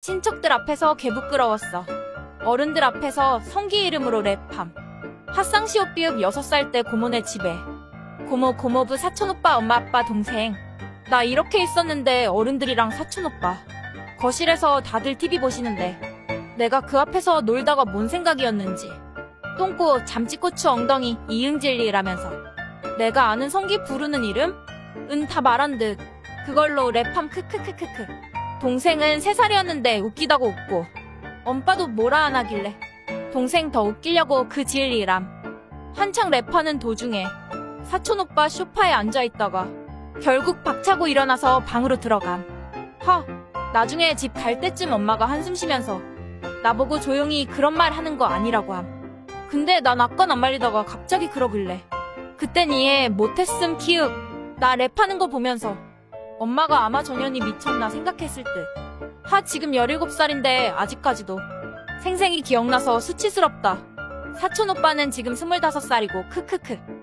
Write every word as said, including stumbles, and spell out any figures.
친척들 앞에서 개부끄러웠어. 어른들 앞에서 성기 이름으로 랩함. 핫상시오비읍 여섯 살 때 고모네 집에. 고모 고모부 사촌오빠 엄마 아빠 동생. 나 이렇게 있었는데 어른들이랑 사촌오빠. 거실에서 다들 티비 보시는데 내가 그 앞에서 놀다가 뭔 생각이었는지. 똥꼬 잠찌고추 엉덩이 이응질리라면서 내가 아는 성기 부르는 이름? 은 다 말한 듯 그걸로 랩함 크크크크크. 동생은 세 살이었는데 웃기다고 웃고 엄빠도 뭐라 안 하길래 동생 더 웃기려고 그 진리람. 한창 랩하는 도중에 사촌오빠 소파에 앉아있다가 결국 박차고 일어나서 방으로 들어감. 허, 나중에 집 갈 때쯤 엄마가 한숨 쉬면서 나보고 조용히 그런 말 하는 거 아니라고 함. 근데 난 아깐 안 말리다가 갑자기 그러길래 그땐 이해 못했음 키읔. 나 랩하는 거 보면서 엄마가 아마 전현이 미쳤나 생각했을 듯. 하, 지금 열일곱 살인데 아직까지도 생생히 기억나서 수치스럽다. 사촌오빠는 지금 스물다섯 살이고 크크크.